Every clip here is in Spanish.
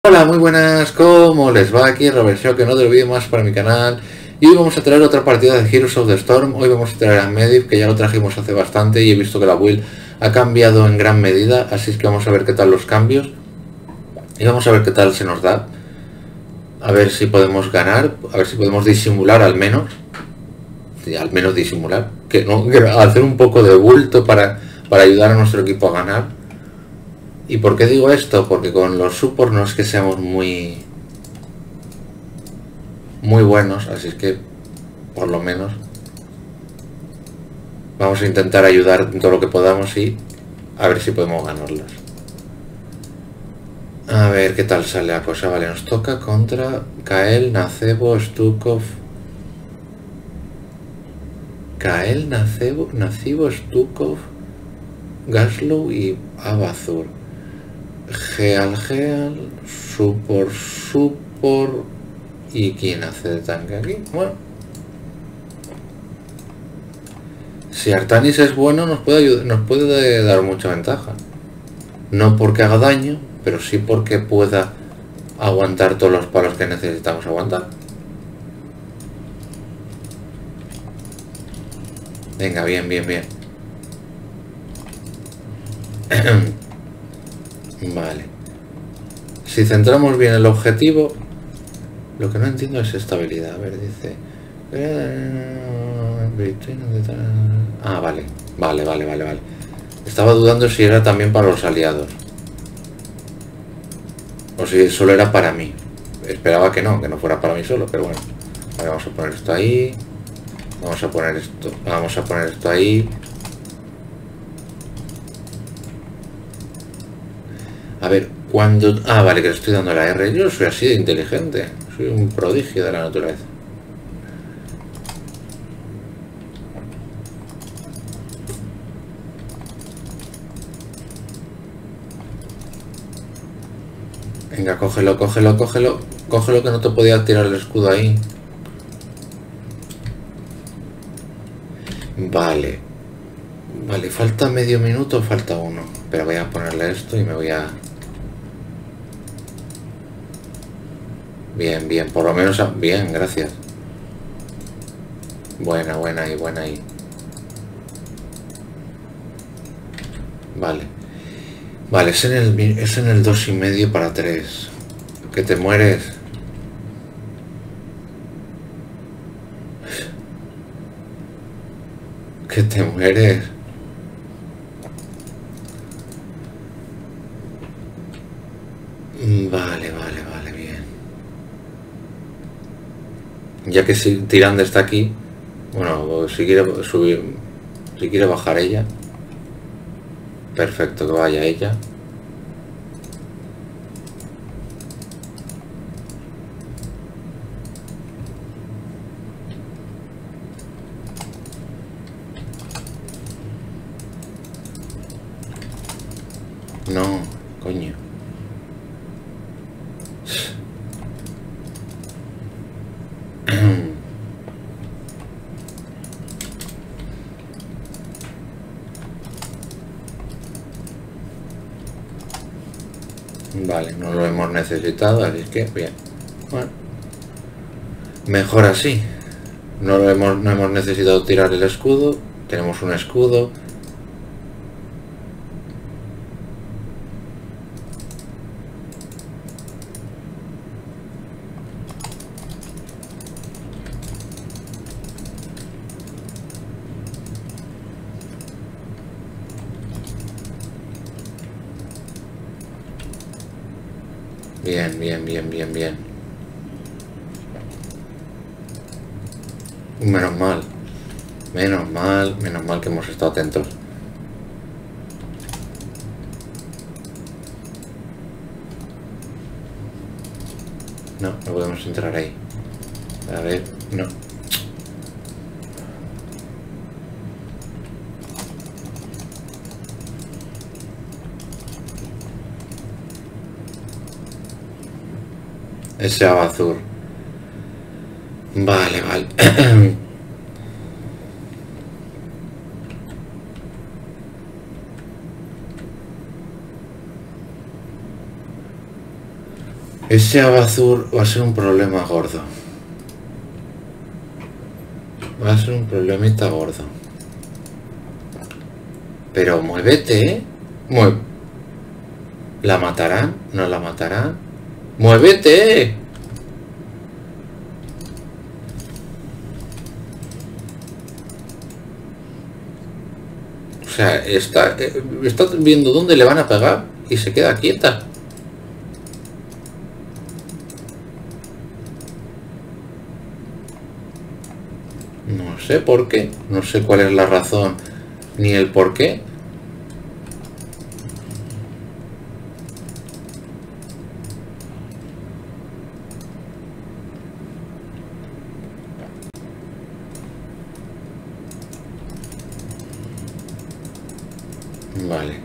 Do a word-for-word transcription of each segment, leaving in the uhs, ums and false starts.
Hola, muy buenas, ¿cómo les va? Aquí Robert Shock en otro vídeo más para mi canal. Y hoy vamos a traer otra partida de Heroes of the Storm. Hoy vamos a traer a Medivh, que ya lo trajimos hace bastante y he visto que la build ha cambiado en gran medida. Así es que vamos a ver qué tal los cambios. Y vamos a ver qué tal se nos da. A ver si podemos ganar, a ver si podemos disimular al menos. Sí, al menos disimular. Que no, que hacer un poco de bulto para, para ayudar a nuestro equipo a ganar. ¿Y por qué digo esto? Porque con los supports no es que seamos muy muy buenos, así es que por lo menos vamos a intentar ayudar en todo lo que podamos y a ver si podemos ganarlas. A ver qué tal sale la cosa. Vale, nos toca contra Kael, Nacebo, Stukov. Kael, Nacebo, Nacebo, Stukov, Gaslow y Abazur. Geal, Geal, Support, Support. ¿Y quién hace de tanque aquí? Bueno, si Artanis es bueno nos puede ayudar, nos puede dar mucha ventaja. No porque haga daño, pero sí porque pueda aguantar todos los palos que necesitamos aguantar. Venga, bien, bien, bien. Vale. Si centramos bien el objetivo, lo que no entiendo es estabilidad. A ver, dice... Ah, vale. Vale, vale, vale, vale. Estaba dudando si era también para los aliados. O si solo era para mí. Esperaba que no, que no fuera para mí solo, pero bueno. Vale, vamos a poner esto ahí. Vamos a poner esto. Vamos a poner esto ahí. A ver, cuando... Ah, vale, que le estoy dando la R. Yo soy así de inteligente. Soy un prodigio de la naturaleza. Venga, cógelo, cógelo, cógelo. Cógelo, que no te podía tirar el escudo ahí. Vale. Vale, falta medio minuto, falta uno. Pero voy a ponerle esto y me voy a... Bien, bien, por lo menos... A... Bien, gracias. Buena, buena y buena ahí. Vale. Vale, es en el, es en el dos y medio para tres. Que te mueres. Que te mueres. Vale, vale, vale, bien. Ya que si Tirande está aquí, bueno, si quiere subir, si quiere bajar ella, perfecto, que vaya ella. No, coño. Vale, no lo hemos necesitado, así que bien. Bueno, mejor así. No lo hemos, no hemos necesitado tirar el escudo. Tenemos un escudo. Bien, bien, bien, bien, bien. Menos mal. Menos mal, menos mal que hemos estado atentos. No, no podemos entrar ahí. A ver, no. Ese Abazur. Vale, vale. Ese Abazur va a ser un problema gordo. Va a ser un problemita gordo. Pero muévete, ¿eh? Mueve. ¿La matarán? ¿No la matarán? ¡Muévete! O sea, está, está viendo dónde le van a pegar y se queda quieta. No sé por qué. No sé cuál es la razón ni el por qué. Vale.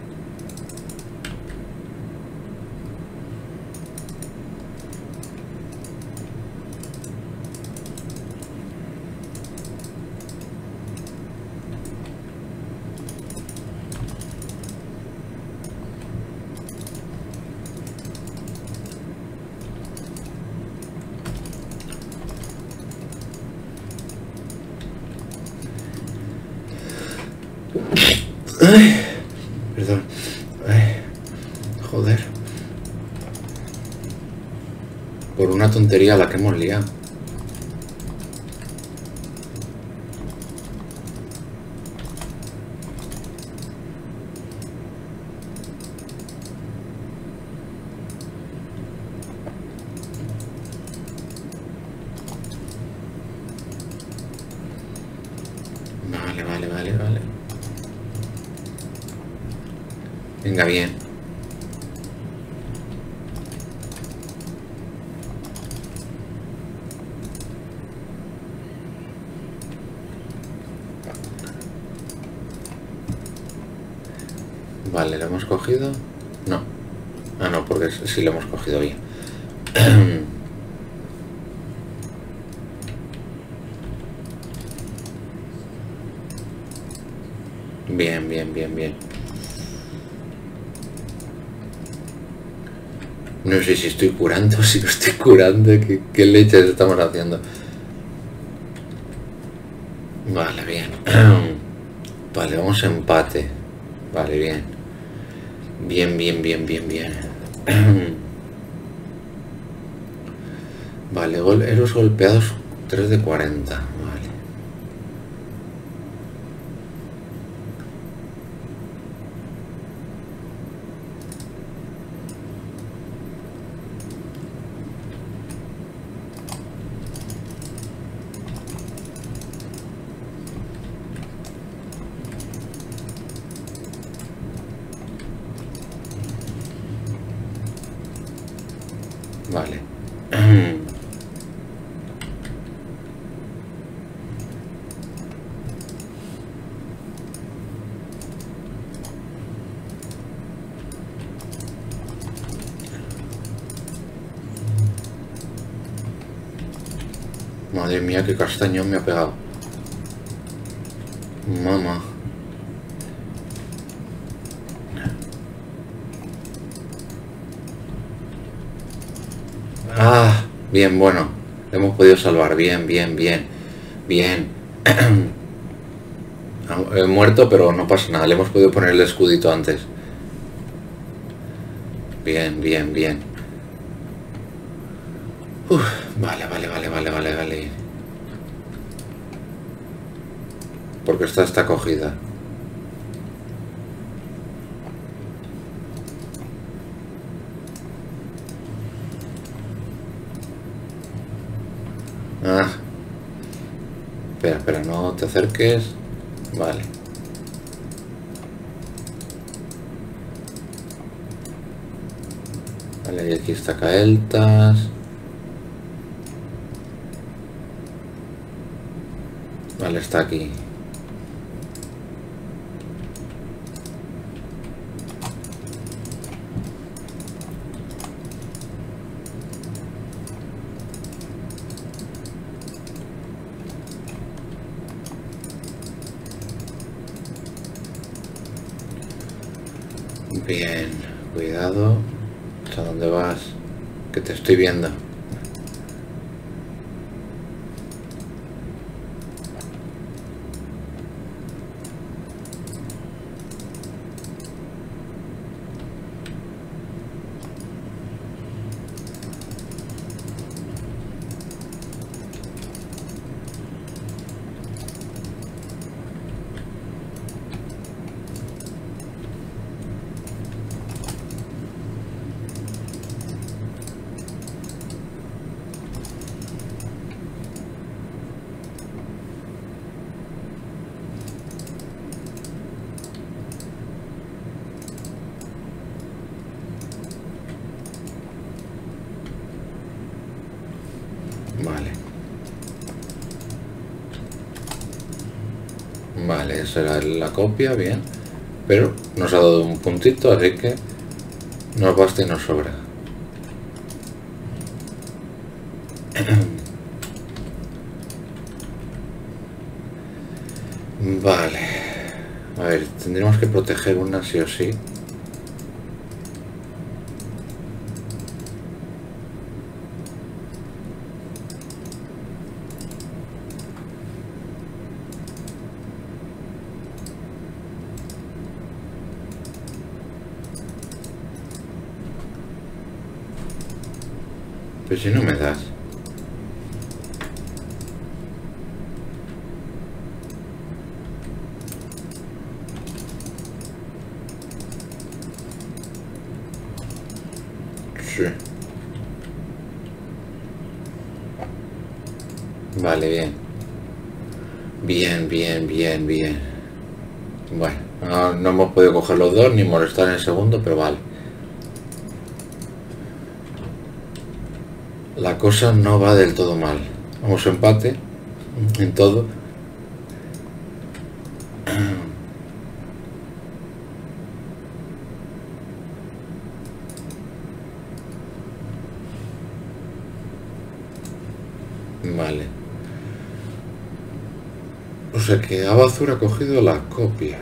Ay, perdón. Ay, joder. Por una tontería la que hemos liado. Vale, vale, vale, vale. Venga, bien. Vale, ¿lo hemos cogido? No. Ah, no, porque sí lo hemos cogido bien. Bien, bien, bien, bien. No sé si estoy curando, si no estoy curando, qué, qué leches estamos haciendo. Vale, bien. Vale, vamos a empate. Vale, bien. Bien, bien, bien, bien, bien. Vale, gol, héroes golpeados tres de cuarenta. Vale. Vale. Madre mía, qué castañón me ha pegado. Mamá. Ah, bien, bueno. Hemos podido salvar. Bien, bien, bien. Bien. He muerto, pero no pasa nada. Le hemos podido poner el escudito antes. Bien, bien, bien. Uf, vale, vale, vale, vale, vale, vale. Porque esta está cogida. Ah. Espera, espera, no te acerques. Vale. Vale, y aquí está Caeltas. Vale, está aquí. Bien, cuidado. ¿A dónde vas? que te estoy viendo. Vale. Vale, esa era la copia, bien. Pero nos ha dado un puntito, así que nos basta y nos sobra. Vale. A ver, tendríamos que proteger una sí o sí. Pero si no me das. Sí. Vale, bien. Bien, bien, bien, bien. Bueno, no, no hemos podido coger los dos ni molestar en el segundo, pero vale. La cosa no va del todo mal. Vamos a empate en todo. Vale. O sea que Abazur ha cogido las copias.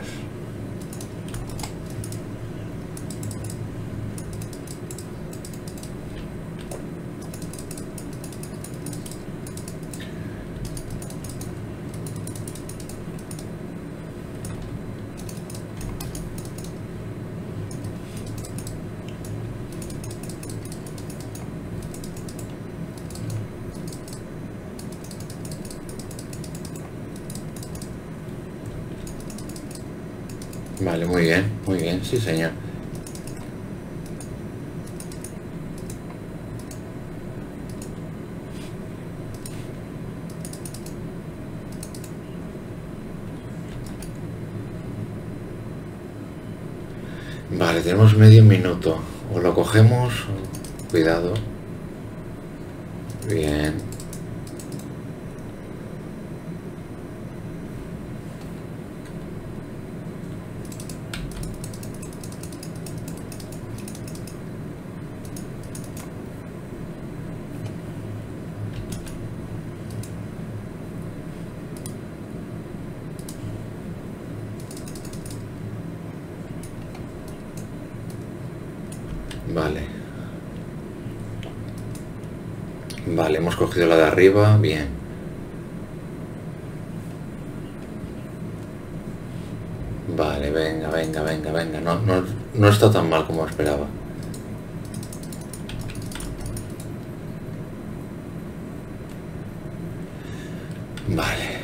Vale, muy bien, muy bien, sí señor. Vale, tenemos medio minuto. O lo cogemos, o... cuidado. Bien. Vale. Vale, hemos cogido la de arriba, bien. Vale, venga, venga, venga, venga. No, no, no está tan mal como esperaba. Vale.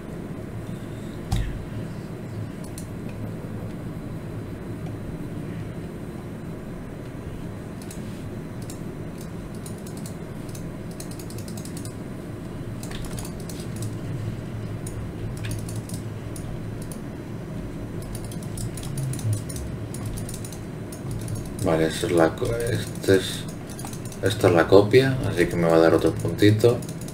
Vale, esta es la, este es, esta es la copia, así que me va a dar otro puntito.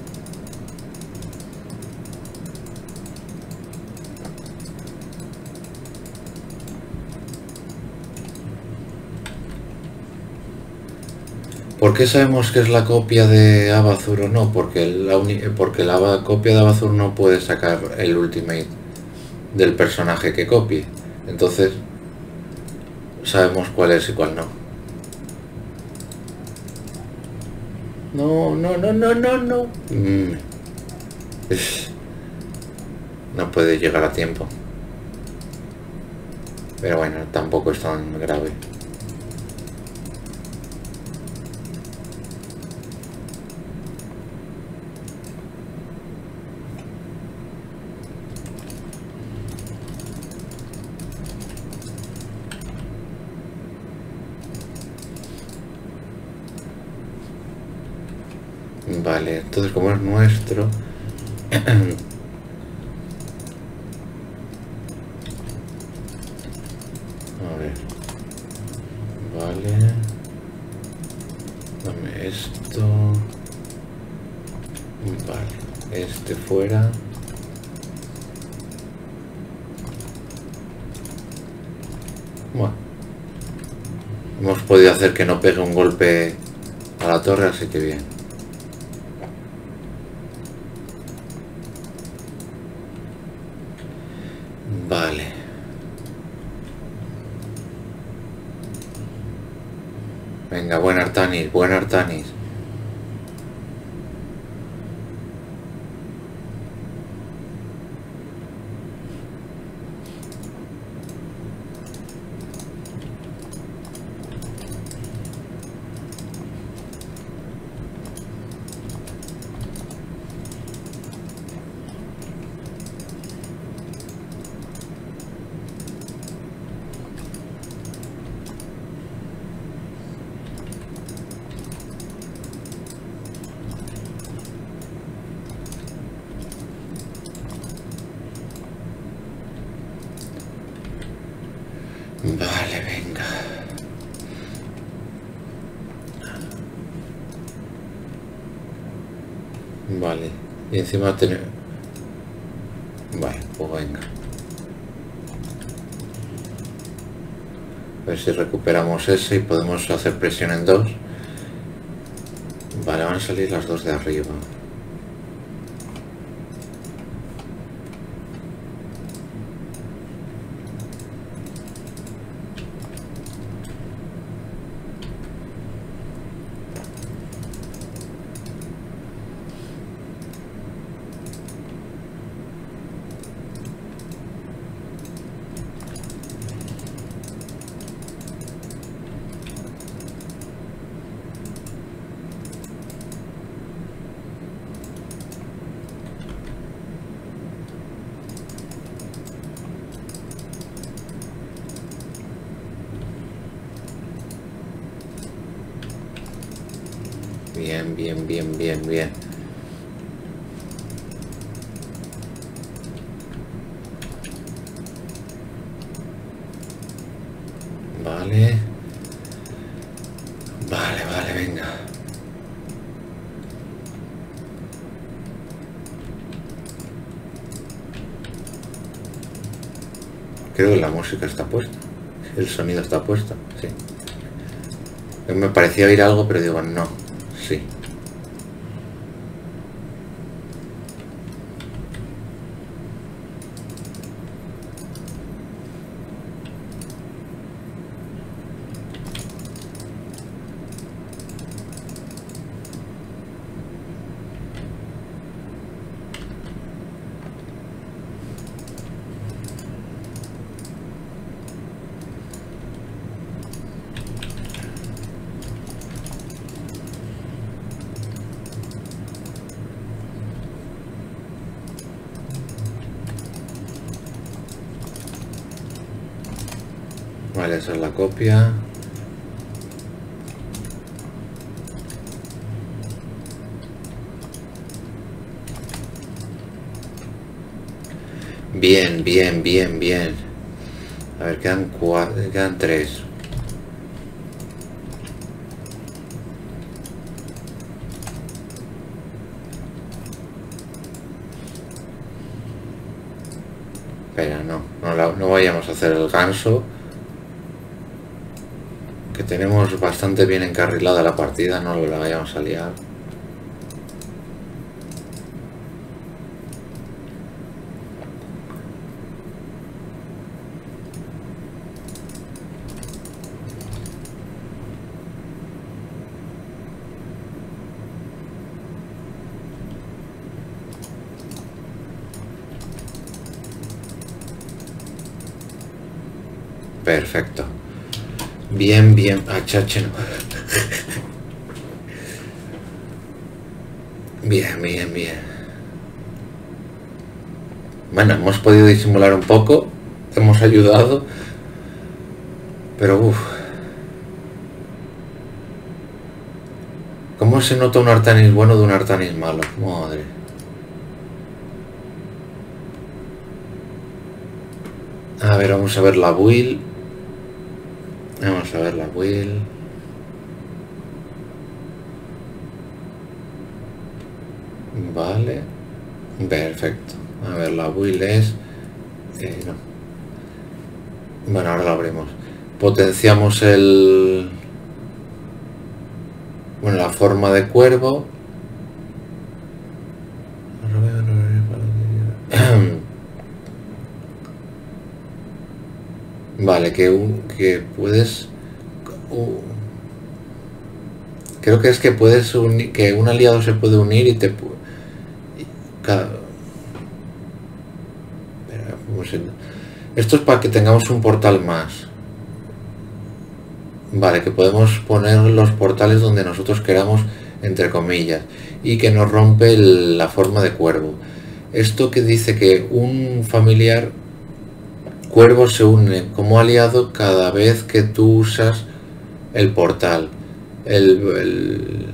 ¿Por qué sabemos que es la copia de Abazur o no? Porque la, uni, porque la copia de Abazur no puede sacar el ultimate del personaje que copie. Entonces sabemos cuál es y cuál no. No, no, no, no, no, no. Mm. Es... No puede llegar a tiempo. Pero bueno, tampoco es tan grave. Vale, entonces como es nuestro... A ver. Vale. Dame esto. Vale. Este fuera. Bueno. Hemos podido hacer que no pegue un golpe a la torre, así que bien. Vale. Venga, buen Artanis, buen Artanis. Vale, venga. Vale. Y encima tenemos... Vale, pues venga. A ver si recuperamos ese y podemos hacer presión en dos. Vale, van a salir las dos de arriba. Bien, bien, bien, bien, bien. Vale. Vale, vale, venga. Creo que la música está puesta. El sonido está puesto, sí. Me parecía oír algo, pero digo, no. Sí. Vale, esa es la copia. Bien, bien, bien, bien. A ver, quedan cuatro, quedan tres. Espera, no, no, la, no vayamos a hacer el ganso. Que tenemos bastante bien encarrilada la partida, no la vayamos a liar. Perfecto. Bien, bien. Ah, chache, no. Bien, bien, bien. Bueno, hemos podido disimular un poco. Hemos ayudado. Pero uff. ¿Cómo se nota un Artanis bueno de un Artanis malo? Madre. A ver, vamos a ver la build. Vamos a ver la build. Vale. Perfecto. A ver, la build es... Eh, no. Bueno, ahora la abrimos. Potenciamos el... Bueno, la forma de cuervo. Vale, que, un, que puedes... Uh, creo que es que puedes unir, que un aliado se puede unir y te... Cada, esto es para que tengamos un portal más. Vale, que podemos poner los portales donde nosotros queramos, entre comillas, y que nos rompe el, la forma de cuervo. Esto que dice que un familiar cuervo se une como aliado cada vez que tú usas el portal. El, el,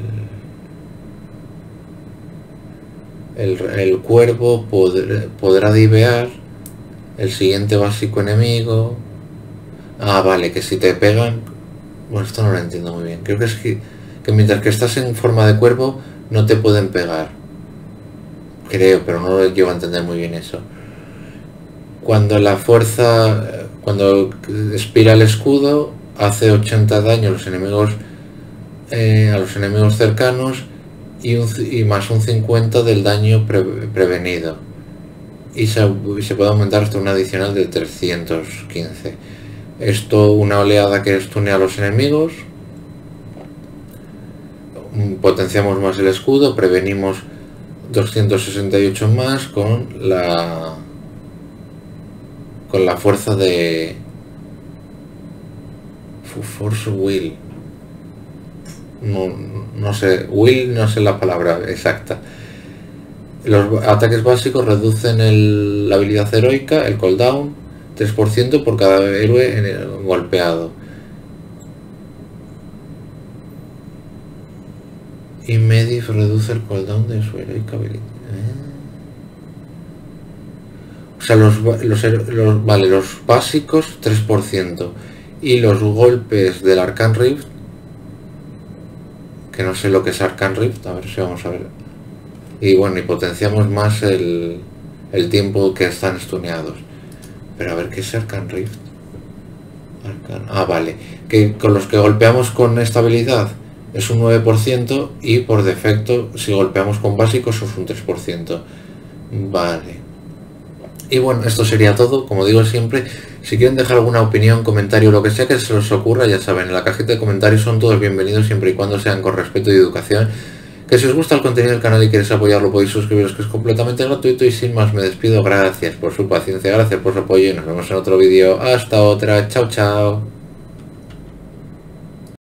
el, el cuervo podrá, podrá divear el siguiente básico enemigo. Ah, vale, que si te pegan... Bueno, esto no lo entiendo muy bien. Creo que es que, que mientras que estás en forma de cuervo no te pueden pegar. Creo, pero no lo llevo a entender muy bien eso. Cuando la fuerza... Cuando expira el escudo, hace ochenta daño a los enemigos, eh, a los enemigos cercanos y, un, y más un cincuenta del daño pre, prevenido. Y se, y se puede aumentar hasta un adicional de trescientos quince. Esto, una oleada que estunea a los enemigos. Potenciamos más el escudo, prevenimos doscientos sesenta y ocho más con la con la fuerza de Force Will. No, no sé, Will no sé la palabra exacta. Los ataques básicos reducen el, la habilidad heroica, el cooldown, tres por ciento por cada héroe en el golpeado. Y Medivh reduce el cooldown de su heroica habilidad. ¿Eh? O sea, los, los, los, vale, los básicos tres por ciento. Y los golpes del Arcane Rift, que no sé lo que es Arcane Rift, a ver si vamos a ver. Y bueno, y potenciamos más el, el tiempo que están stuneados. Pero a ver, ¿qué es Arcane Rift? Arcane, ah, vale. Que con los que golpeamos con esta habilidad es un nueve por ciento y por defecto si golpeamos con básicos es un tres por ciento. Vale. Y bueno, esto sería todo. Como digo siempre, si quieren dejar alguna opinión, comentario, lo que sea que se les ocurra, ya saben, en la cajita de comentarios son todos bienvenidos siempre y cuando sean con respeto y educación. Que si os gusta el contenido del canal y queréis apoyarlo podéis suscribiros, que es completamente gratuito. Y sin más me despido, gracias por su paciencia, gracias por su apoyo y nos vemos en otro vídeo. Hasta otra, chao chao.